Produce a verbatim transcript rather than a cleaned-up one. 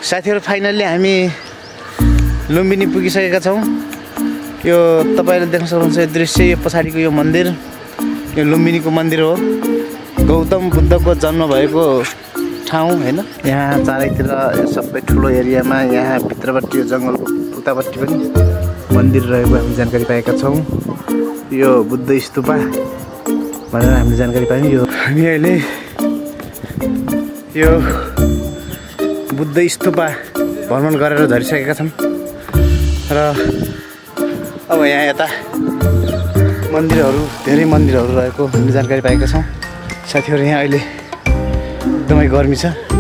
साथीहरु फाइनली हामी लुम्बिनी पुगिसकेका छौं। यो तपाईले देख्न सक्नुहुन्छ यो दृश्य, यो पछाडीको यो मन्दिर यो लुम्बिनीको मन्दिर हो। गौतम बुद्धको जन्म भएको ठाउँ हैन। यहाँ चारैतिर यो सबै ठुलो एरियामा यहाँ भित्रपट्टि यो जंगलको उतापट्टि पनि मन्दिर रहेको हामी जानकारी पाएका छौं। यो बुद्ध स्तूपा भनेर हामीले जानकारी पायौं। यो हामी अहिले यो बुद्ध स्तूपा भ्रमण गरेर झरिसकेका छौं र अब यहाँ यता मन्दिरहरू धेरै मन्दिरहरू रहेको हामीले जानकारी पाएका छौं। साथीहरु यहाँ अहिले एकदमै गर्मी छ।